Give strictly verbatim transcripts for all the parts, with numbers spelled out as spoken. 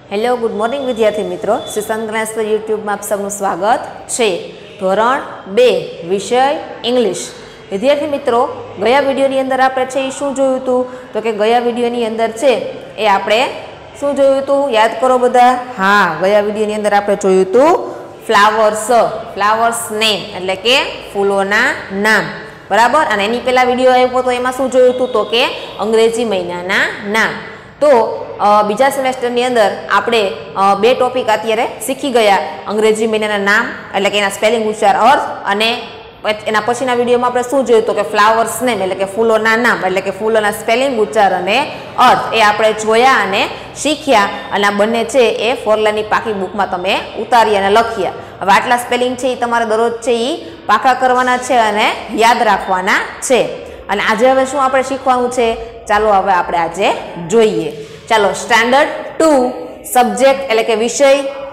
Hello good morning विद्यार्थी मित्रों श्री संत YouTube में आप सबनु स्वागत है। धोरण बे विषय इंग्लिश। विद्यार्थी मित्रों गया विडियोनी अंदर आपणे छे शुं जोयुं हतुं तो कि गया विडियोनी अंदर छे ए आपणे शुं जोयुं हतुं याद करो बधा। हाँ, गया विडियोनी अंदर आपणे जोयुं हतुं फ्लावर्स फ्लावर्स नेम एटले के फूलोना नाम बराबर। अने एनी पहेला विडियो आव्यो तो एमां शुं जोयुं हतुं तो के अंग्रेजी महीनाना नाम। तो बीजा सेमेस्टरनी अंदर आपणे बे टॉपिक अत्यारे शीखी गया अंग्रेजी महीनाना नाम एटले के एना स्पेलिंग उच्चार अर्थ अने एना पछीना विडियोमां आपणे शुं जोयुं तो के फ्लावर्स नेम एटले के फूलोना नाम एटले के फूलोना स्पेलिंग उच्चार अने अर्थ ए आपणे जोया अने शीख्या अने आ बंने छे ए फोरलाइननी पाकी बुकमां तमे उतारी अने लख्या। हवे आटला स्पेलिंग छे ए तमारे दररोज छे ए पाका करवाना छे अने याद राखवाना छे। अने आजे हवे शुं आपणे शीखवानुं छे चालो हवे आपणे आजे जोईए। चलो स्टैंडर्ड टू सब्जेक्ट एटले के विषय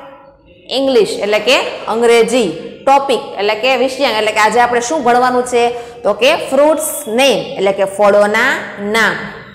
इंग्लिश एटले के अंग्रेजी टॉपिक एटले के विषय एटले के आज आपणे शुं भणवानुं छे तो के फ्रूट्स नेम एटले के फळोना नाम।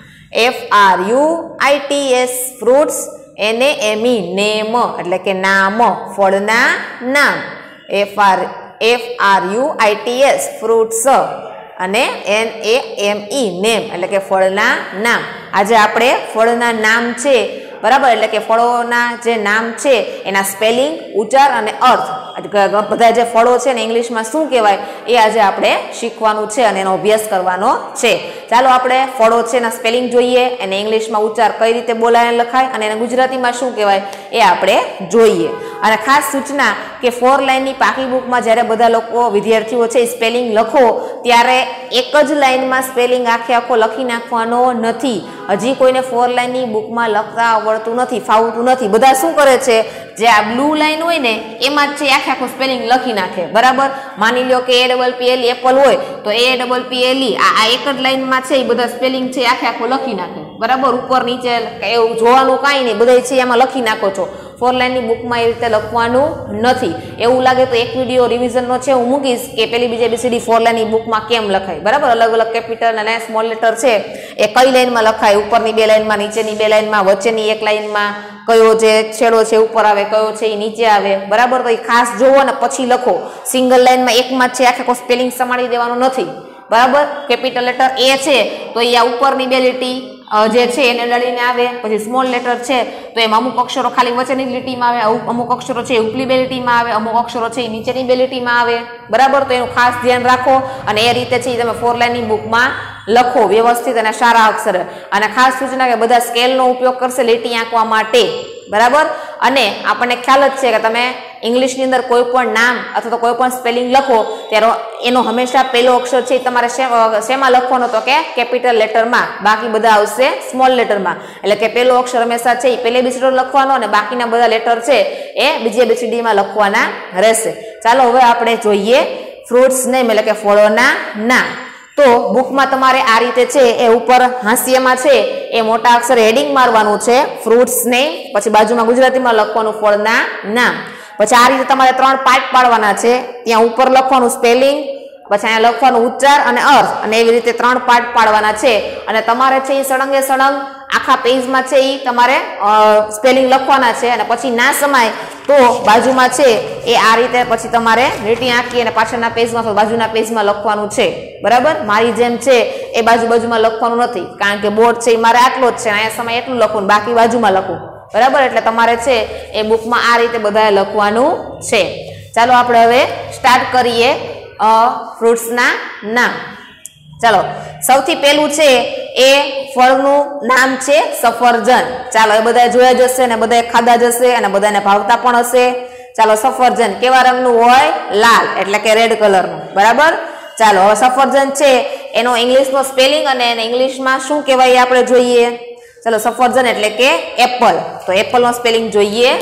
F R U I T S fruits N A M E name एटले के नाम फळना नाम। F R F R U I T S fruits अने N A M E name एटले के फळना नाम। आज आपणे फळना नाम छे बराबर एटले के फळोना जे नाम छे एना स्पेलिंग उच्चार अने अर्थ बधा जे फळो छे ने इंग्लिश में शुं कहेवाय ए आज आपणे शीखवानुं छे अने एनो अभ्यास करवानो छे। चालो आपणे फळो छे एना स्पेलिंग जोईए अने इंग्लिश में उच्चार कई रीते बोलाय अने लखाय अने एने गुजराती में शुं कहेवाय ए आपणे जोईए। अने खास सूचना के फोर लाइननी पाकी बुक में ज्यारे बधा लोको विद्यार्थीओ छे स्पेलिंग लखो त्यारे एक ज लाइन में स्पेलिंग आखे आखो लखी नाखवानो नथी। हजी कोईने फोर लाइननी बुक में लखता आवडतुं नथी फावतुं नथी। बधा शुं करे छे जे आ ब्लू लाइन होय ने एमां ज आखे आखो स्पेलिंग लखी नाखे बराबर। मानी लो के A double P L apple होय तो A double P L E आ एक ज लाइन में छे बधा स्पेलिंग छे आखे आखो लखी नाखे बराबर। ऊपर नीचे एवुं जोवानुं कांई नहीं बधाय छे एमां लखी नाखो छो। फोर लाइननी बुक में ए रीते लखवानुं नथी। एवुं लागे तो एक विडियो रिविजन नो छे हुं मूकीश के पेली बीजे बीसीडी फोर लाइननी बुक में केम लखाय बराबर। अलग अलग केपिटल अने स्मॉल लेटर छे ए कई लाइन में लखाय उपरनी बे लाइन में नीचेनी बे लाइन में वच्चेनी एक लाइन में कयो जे छेड़ो छे ऊपर आवे कयो छे ई नीचे आवे बराबर। तो ए खास जोवो ने पछी लखो। सिंगल लाइन में एक में छे आखो स्पेलिंग समाड़ी देवानो नथी बराबर। केपिटल लेटर ए छे तो ए आ उपरनी बे લીટી जे छे एने लड़ीने आवे पछी स्मॉल लेटर छे तो एमां अमुक अक्षरो खाली वच्चेनी લીટીમાં आवे अमुक अक्षरो छे उपली बे લીટીમાં आवे अमुक अक्षरो छे नीचेनी बे લીટીમાં आवे बराबर। तो एनुं खास ध्यान राखो अने ए रीते छे तमे फोर लाइननी बुकमां लखो व्यवस्थित अने सारा अक्षर। अने खास सूचना के बधा स्केलनो उपयोग करशे લીટી आंकवा माटे बराबर। अने आपणे ख्याल ज छे के तमे इंग्लिशनी अंदर कोई पण नाम अथवा तो कोई पण स्पेलिंग लखो त्यारे एनो हमेशा पहेलो अक्षर छे तमारे शेमां लखवानो तो के केपिटल लेटर में बाकी बधा आवशे स्मॉल लेटर में। एटले के पहेलो अक्षर हमेशा छे पहेले बीसीडी लखवानो अने बाकीना बधा लेटर छे ए बीजे बीसीडी में लखवाना रहेशे। चालो हवे आपणे जोईए फ्रूट्स नेम एटले के फळोना नाम। तो बुक में तमारे आ रीते छे ए ऊपर हास्यमां छे ए मोटा अक्षर हेडिंग मारवानुं छे फ्रूट्स नेम पछी बाजुमां गुजरातीमां लखवानुं फळना नाम। पछी आ रीते तमारे त्रण पार्ट पाडवाना छे त्यां ऊपर लखवानुं स्पेलिंग पछी अहींया लखवानुं उच्चार अने अर्थ अने एवी रीते त्रण पार्ट पाडवाना छे। अने तमारे छे ई सळंगे सळंग आखा पेज में छे ई तमारे स्पेलिंग लखवाना छे अने पछी ना समाय तो बाजुमां छे ए आ रीते पछी तमारे લીટી आंकी अने पाछळना पेज में बाजुना पेज में लखवानुं छे बराबर। मारी जेम छे ए बाजू बाजुमां लखवानुं नथी कारण के बोर्ड छे मारे आटलो ज छे अहींया समय एटલું લખું बाकी बाजुमां लखું बराबर। एटले तमारे छे ए बुक में आ रीते बधाए लखवानुं छे। चालो आपणे हवे स्टार्ट करीए फ्रूट्सना नाम। चलो सौथी पहेलुं छे ए फळनुं नाम छे सफरजन। चालो ए बधाए जोया ज हशे ने बधाए खाधा ज हशे अने बधाने भावता पण हशे। चालो सफरजन केवा रंगनुं होय लाल एटले के रेड कलरनुं बराबर। चालो हवे सफरजन छे एनो इंग्लिशनो स्पेलिंग अने एने इंग्लिश में शुं कहेवाय आपणे जोईए। चलो सफरजन एटले के एप्पल तो एप्पल नो स्पेलिंग जोईए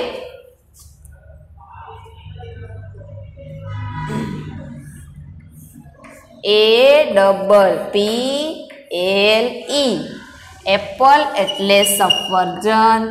A double P L E apple एटले सफरजन।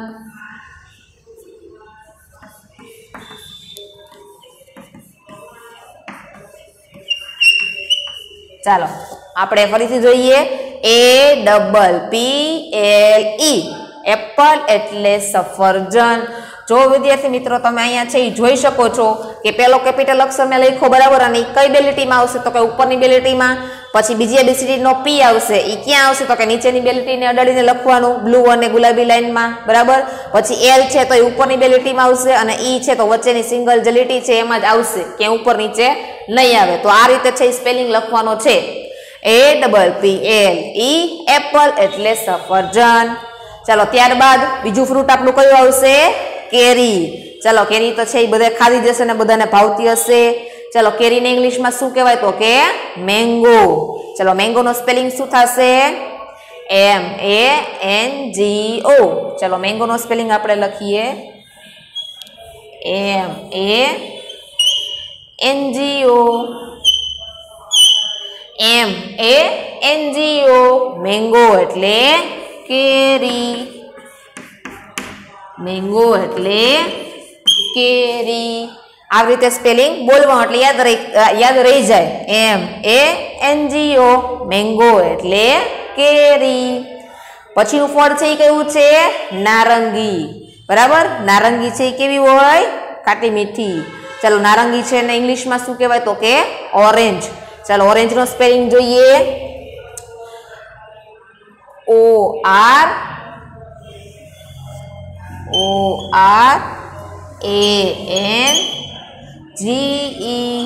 चालो आपणे फरीथी जोईए A double P L E apple એટલે સફરજન। જો વિદ્યાર્થી મિત્રો તમે અહીંયા છે એ જોઈ શકો છો કે પેલો કેપિટલ અક્ષર મેં લખ્યો બરાબર, અને કઈ બે લીટીમાં આવશે તો કે ઉપરની બે લીટીમાં, પછી બીજી એબીસીડી નો પી આવશે એ ક્યાં આવશે તો કે નીચેની બે લીટીને અડાડીને લખવાનું બ્લુ અને ગુલાબી લાઈનમાં બરાબર। પછી એલ છે તો એ ઉપરની બે લીટીમાં આવશે, અને ઈ છે તો વચ્ચેની સિંગલ જે લીટી છે એમાં જ આવશે, ક્યાં ઉપર નીચે નહીં આવે। તો આ રીતે છે સ્પેલિંગ લખવાનો છે, A double P L E apple એટલે સફરજન। ચાલો ત્યારબાદ બીજું ફ્રૂટ આપણું કયું આવશે? કેરી। ચાલો કેરી તો છે એ બધા ખાધી જશે ને બધાને ભાવતી હશે। ચાલો કેરીને ઇંગ્લિશમાં શું કહેવાય તો કે મેંગો। ચાલો મેંગો નો સ્પેલિંગ શું થશે? M A N G O. ચાલો મેંગો નો સ્પેલિંગ આપણે લખીએ M A N G O, M A N G O, mango એટલે કેરી, મેંગો એટલે કેરી। આવી રીતે સ્પેલિંગ બોલવાનું એટલે યાદ રહી યાદ રહી જાય, એમ A N G O, mango એટલે કેરી। પછીનું ફળ છે એ કેવું છે? નારંગી બરાબર। નારંગી છે એ કેવી હોય? ખાટી મીઠી। ચાલો નારંગી છે ને ઇંગ્લિશમાં શું કહેવાય તો કે ઓરેન્જ। ચાલો ઓરેન્જ નો સ્પેલિંગ જોઈએ, O R O R A N G E,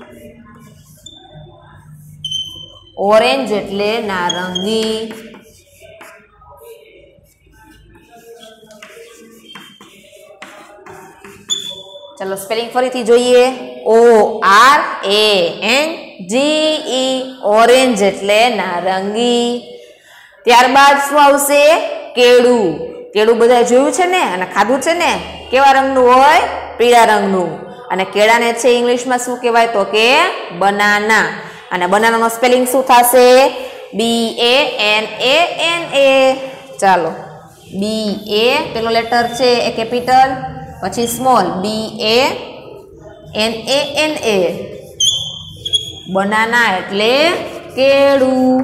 orange એટલે નારંગી। ચલો સ્પેલિંગ ફરીથી જોઈએ, O R A N G E, orange એટલે નારંગી। ત્યારબાદ શું આવશે? કેળું। કેળું બધા જોયું છે ને અને ખાધું છે ને, કેવા રંગનું હોય? પીળા રંગનું। અને કેળાને છે ઇંગ્લિશમાં શું કહેવાય તો કે બનાના। અને બનાનાનો સ્પેલિંગ શું થશે? B A N A N A. ચાલો બી એ પેલો લેટર છે એ કેપિટલ, પછી small B A N A N A, banana એટલે કેળું।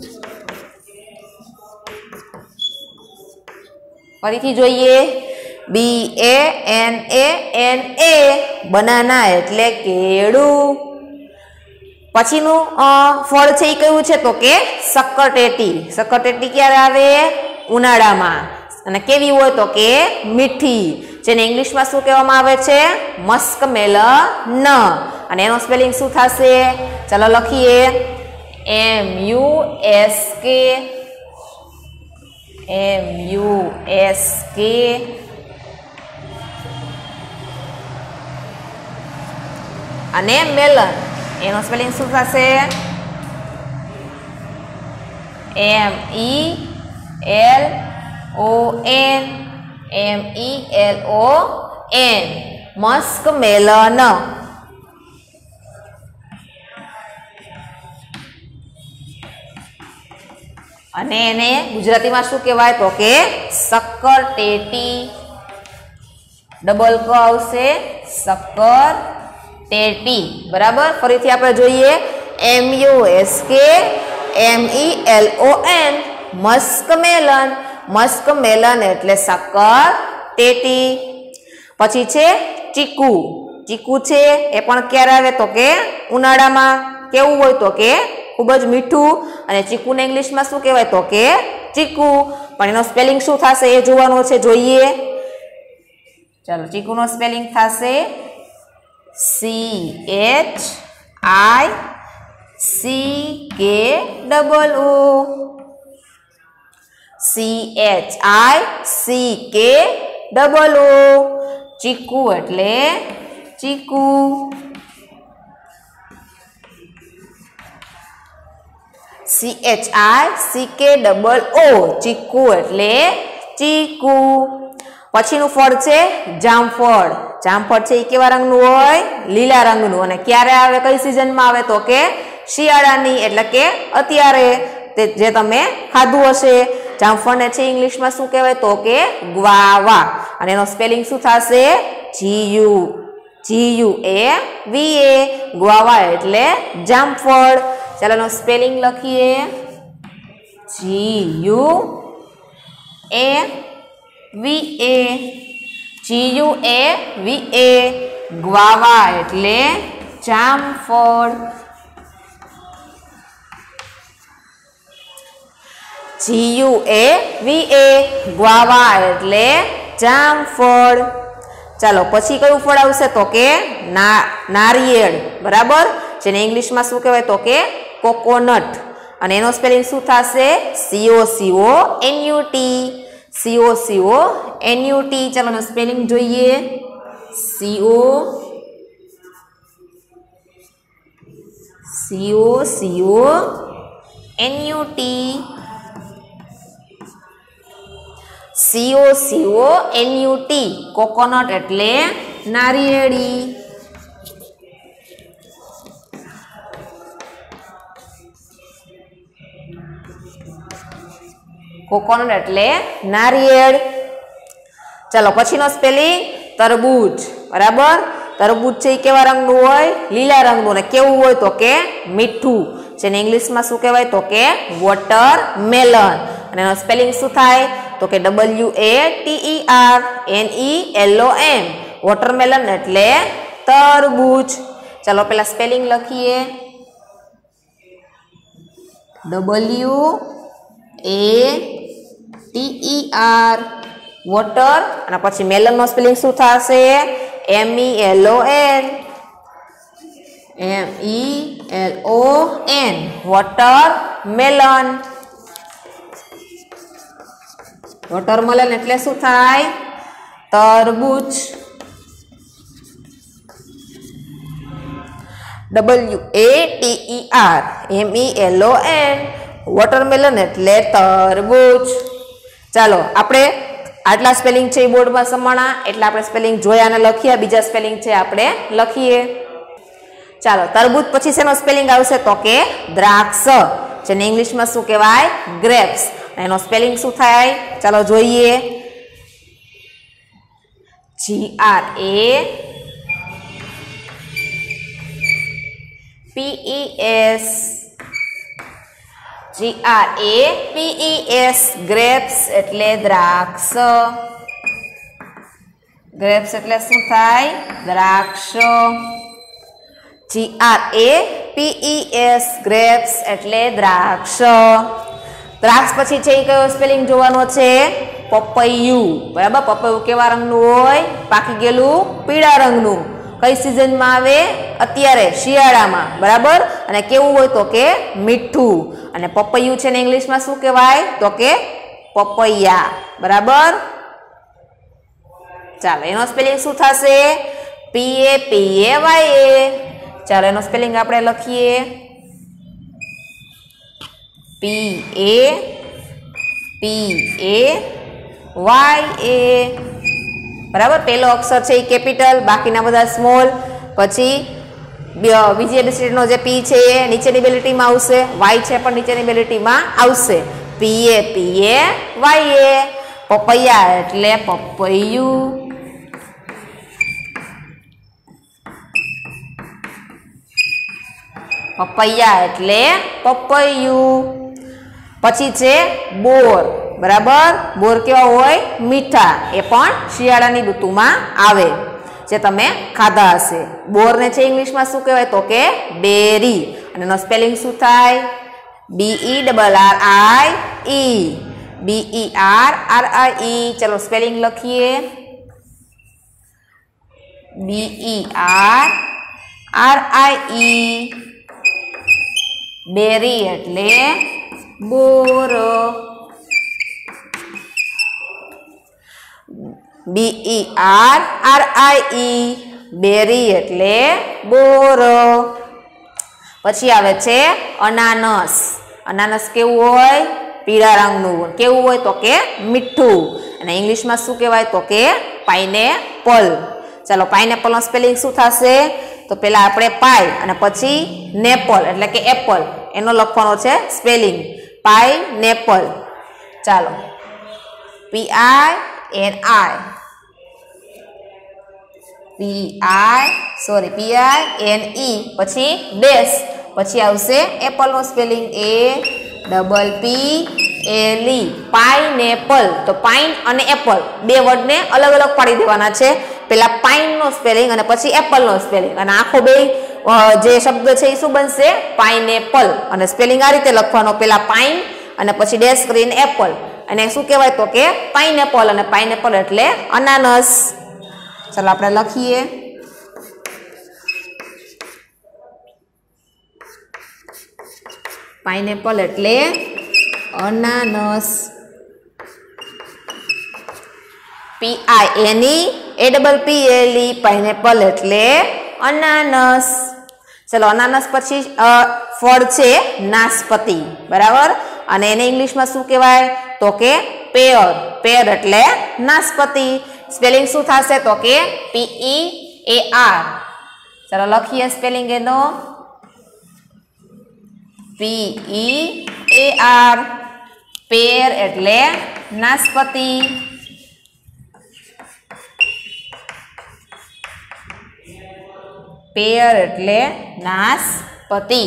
ફરીથી જોઈએ, B A N A N A, banana એટલે કેળું। પછીનું ફળ છે એ કયું છે તો કે શક્કરટેટી। શક્કરટેટી ક્યારે આવે? ઉનાળામાં। અને કેવી હોય તો કે મીઠી, જેને ઇંગ્લિશમાં શું કહેવામાં આવે છે? મસ્કમેલન। અને એનો સ્પેલિંગ શું થશે? ચાલો લખીએ, એમ યુ એસ કે એમ યુ એસ કે અને મેલન, એનો સ્પેલિંગ શું થશે? M E L O N, M E L O N, muskmelon. અને એને ગુજરાતીમાં શું કહેવાય તો કે શક્કરટેટી। ડબલ ક આવશે, શક્કરટેટી બરાબર। ફરીથી આપણે જોઈએ, એમ યુ એસ કે એમ ઈ એલ ઓ એન, મસ્કમેલન। મસ્કમેલન એટલે શક્કરટેટી। પછી છે ચીકુ। ચીકુ છે એ પણ ક્યારે આવે તો કે ઉનાળામાં। કેવું હોય તો કે ખૂબ જ મીઠું, અને ચીકુને ઇંગ્લિશમાં શું કહેવાય તો કે ચીકુ। પણ એનો સ્પેલિંગ શું થશે એ જોવાનો છે, જોઈએ। ચાલો ચીકુનો સ્પેલિંગ થશે C H I C K double O, C H I C K double O, chikoo એટલે ચીકુ। C H I C K double O, chikoo એટલે ચીકુ। પછીનું ફળ છે જામફળ। જામફળ છે એ કેવા રંગનું હોય? લીલા રંગનું। અને ક્યારે આવે? કઈ સિઝનમાં આવે તો કે શિયાળાની, એટલે કે અત્યારે, તે જે તમે ખાધું હશે। જામફળને છે ઇંગ્લિશમાં શું કહેવાય તો કે ગ્વાવા। અને એનો સ્પેલિંગ શું થશે? જી યુ જી યુ એ વી એ, ગ્વાવા એટલે જામફળ। ચાલો એનો સ્પેલિંગ લખીએ, જી યુ એ વી એ, જી યુ એ વી એ ગ્વાવા એટલે જામફળ, જી યુ એ વી એ ગ્વાવા એટલે જામફળ। ચાલો પછી કયું ફળ આવશે તો કે ના નારિયેળ, બરાબર, જેને ઇંગ્લિશમાં શું કહેવાય તો કે કોકોનટ, અને એનો સ્પેલિંગ શું થશે CO CO NUT, CO CO NUT. ચાલો એનો સ્પેલિંગ જોઈએ, CO CO CO NUT, CO CO NUT coconut એટલે નારિયેળી। કોકોનટ એટલે નારિયેળ। ચાલો પછીનો સ્પેલિંગ તરબૂચ, બરાબર, તરબૂચ છે એ કેવા રંગનું હોય લીલા રંગનું, અને કેવું હોય તો કે મીઠું, જેને ઇંગ્લિશમાં શું કહેવાય તો કે વોટરમેલન, અને એનો સ્પેલિંગ શું થાય તો કે W A T E R N E L O N, watermelon એટલે તરબૂચ। ચાલો પેલા સ્પેલિંગ લખીએ, W A T E R water, અને પછી મેલનનો સ્પેલિંગ શું થશે M E L O N, M E L O N watermelon. Watermelon એટલે શું થાય તરબૂચ। W A T E R M E L O N watermelon એટલે તરબૂચ। ચાલો આપણે આટલા સ્પેલિંગ છે એ બોર્ડમાં સમાણા, એટલે આપણે સ્પેલિંગ જોયા અને લખ્યા, બીજા સ્પેલિંગ છે આપણે લખીએ। ચાલો તરબૂચ પછી શેનો સ્પેલિંગ આવશે તો કે દ્રાક્ષ, જેને ઇંગ્લિશમાં શું કહેવાય ગ્રેપ્સ, એનો સ્પેલિંગ શું થાય ચાલો જોઈએ, G R A P E S, G R A P E S grapes એટલે દ્રાક્ષ, ગ્રેપ્સ એટલે શું થાય દ્રાક્ષ, G R A P E S grapes એટલે દ્રાક્ષ। દ્રાક્ષ પછી છે એ કયો સ્પેલિંગ જોવાનો છે પપૈયું, બરાબર, પપૈયું કેવા રંગનું હોય પાકી ગયેલું પીળા રંગનું, કઈ સિઝનમાં આવે અત્યારે શિયાળામાં, બરાબર, અને કેવું હોય તો કે મીઠું, અને પપૈયું છે ને ઇંગ્લિશમાં શું કહેવાય તો કે પપૈયા, બરાબર। ચાલો એનો સ્પેલિંગ શું થશે પી એ પી એ વાય એ, ચાલો એનો સ્પેલિંગ આપણે લખીએ, પી એ પી એ વાય એ, બરાબર, પહેલો અક્ષર છે એ કેપિટલ, બાકીના બધા સ્મોલ, પછી બીજી એબીસીડીનો જે પી છે એ નીચેની બે લીટીમાં આવશે, વાય છે પણ નીચેની બે લીટીમાં આવશે, પી એ પી એ વાય એ, પપૈયા એટલે પપૈયું, પપૈયા એટલે પપૈયું। પછી છે બોર, બરાબર, બોર કેવા હોય મીઠા, એ પણ શિયાળાની ઋતુમાં આવે, જે તમે ખાધા હશે। બોરને છે ઇંગ્લિશમાં શું કહેવાય તો કે બેરી, અને એનો સ્પેલિંગ શું થાય B E double R I E, B E R R I E, ચલો સ્પેલિંગ લખીએ, બી ઈ આર આર આઈ ઈ, બેરી એટલે બોર, બી ઈ આર આર આઈ ઈ, બેરી એટલે બોર। પછી આવે છે અનાનસ, અનાનસ કેવું હોય પીળા રંગનું, કેવું હોય તો કે મીઠું, અને ઇંગ્લિશમાં શું કહેવાય તો કે પાઇનેપલ। ચાલો પાઇનેપલનો સ્પેલિંગ શું થશે તો પહેલા આપણે પાઈ અને પછી નેપલ એટલે કે એપલ, એનો લખવાનો છે સ્પેલિંગ પાઇનેપલ। ચાલો P I N I, P I sorry P I N E, પછી ડેશ, પછી આવશે એપલનો spelling A double P L E pineapple. તો પાઇન અને એપલ બે વર્ડને અલગ અલગ પાડી દેવાના છે. પેલા પાઇન નો સ્પેલિંગ અને પછી એપલ નો સ્પેલિંગ, અને આખો બે જે શબ્દ છે એ શું બનશે? પાઇનેપલ. અને સ્પેલિંગ આ રીતે લખવાનો, પેલા પાઇન અને પછી ડેશ કરીને એપલ, અને શું કહેવાય તો કે પાઇનેપલ. અને પાઇનેપલ એટલે અનાનસ. ચાલો આપણે લખીએ. પાઇનેપલ એટલે અનાનસ. P I N E A double P L E pineapple એટલે અનાનસ. ચલો અનાનસ પછી ફળ છે નાશપતિ, બરાબર. અને એને ઇંગ્લિશમાં શું કહેવાય તો કે પેર. પેર એટલે નાશપતિ. સ્પેલિંગ શું થશે તો કે પી ઈ એ આર. ચલો લખીએ સ્પેલિંગ એનો. પી ઈ એ આર. પેર એટલે નાશપતિ. પેર એટલે નાશપતિ.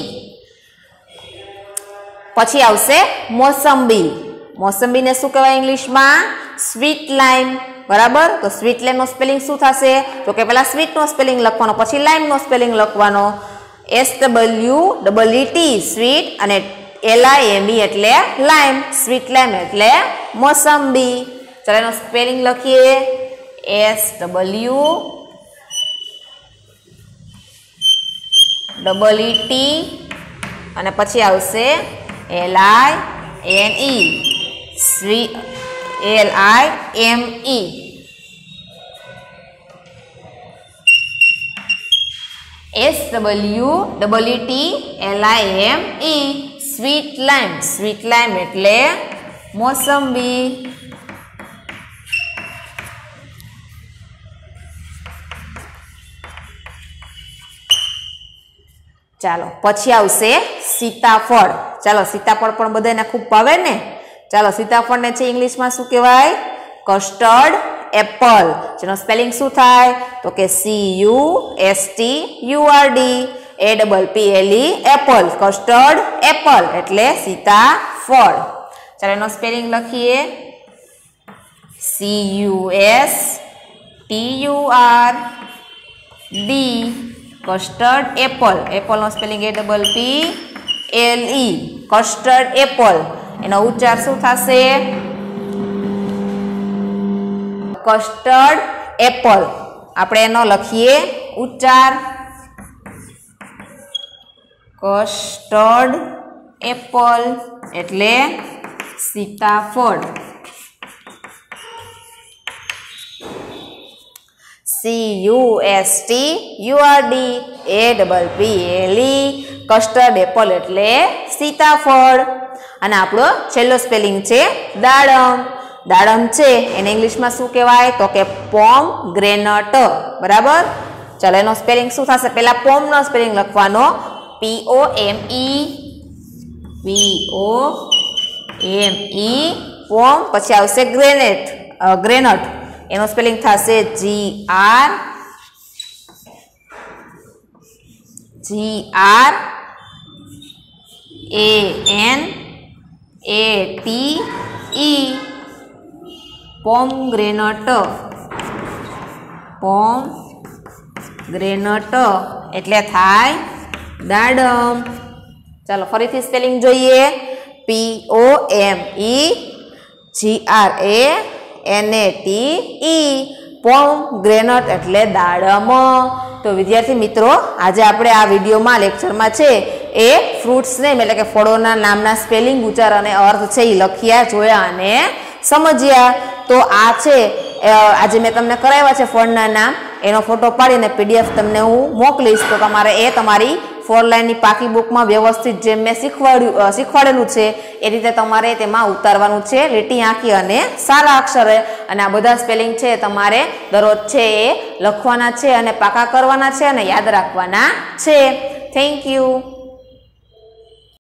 પછી આવશે મોસંબી. મોસંબીને શું કહેવાય ઇંગ્લિશમાં? સ્વીટ લાઈમ, બરાબર. તો સ્વીટ લાઈમ નો સ્પેલિંગ શું થશે તો કે પેલા સ્વીટ નો સ્પેલિંગ લખવાનો, પછી લાઈમ નો સ્પેલિંગ લખવાનો. S W double E T sweet, અને એલ આઈ એમ ઈ એટલે લાઈમ. સ્વીટ લાઈમ એટલે મોસંબી. ચાલો એનો સ્પેલિંગ લખીએ. S W double E T અને પછી આવશે L I N E sweet L I M E. S W double E T L I M E sweet lime. Sweet lime એટલે મોસંબી. ચાલો પછી આવશે સીતાફળ. ચાલો સીતાફળ પણ બધાને ખૂબ ભાવે ને. ચાલો સીતાફળને છે ઇંગ્લિશમાં શું કહેવાય? Custard Apple. જેનો સ્પેલિંગ શું થાય તો કે C U S T U R D A double P L E apple. Custard apple એટલે સીતાફળ. ચાલો એનો સ્પેલિંગ લખીએ. C U S T U R D custard apple. Apple નો spelling A double P L E custard apple. એનો ઉચ્ચાર શું થશે? Custard apple. આપણે એનો લખીએ ઉચ્ચાર. કસ્ટર્ડ એપલ એટલે સીતાફળ. C U S T U R D A double P L E custard apple એટલે સીતાફળ. અને આપણો છેલ્લો સ્પેલિંગ છે દાડમ. દાડમ છે એને ઇંગ્લિશમાં શું કહેવાય તો કે પોમ ગ્રેનટ, બરાબર. ચાલો એનો સ્પેલિંગ શું થશે? પહેલા પોમ નો સ્પેલિંગ લખવાનો. P O M E P O M E pom. પછી આવશે ગ્રેનેટ ગ્રેનટ. એનો સ્પેલિંગ થશે G R G R A N A T E pomegranate. Pomegranate એટલે થાય દાડમ. ચાલો ફરીથી સ્પેલિંગ જોઈએ. P O M E G R A N A T E pomegranate એટલે દાડમ. તો વિદ્યાર્થી મિત્રો, આજે આપણે આ વિડીયોમાં લેક્ચરમાં છે એ ફ્રૂટ્સ નેમ એટલે કે ફળોના નામના સ્પેલિંગ, ઉચ્ચાર અને અર્થ છે એ લખ્યા, જોયા અને સમજ્યા. તો આ છે આજે મેં તમને કરાવ્યા છે ફળના નામ, એનો ફોટો પાડીને પીડીએફ તમને હું મોકલીશ. તો તમારે એ તમારી ફોર લાઈનની પાકી બુકમાં વ્યવસ્થિત જેમ મેં શીખવાડ્યું શીખવાડેલું છે એ રીતે તમારે તેમાં ઉતારવાનું છે, લીટી આંકી અને સારા અક્ષરે. અને આ બધા સ્પેલિંગ છે તમારે દરરોજ છે એ લખવાના છે અને પાકા કરવાના છે અને યાદ રાખવાના છે. Thank you.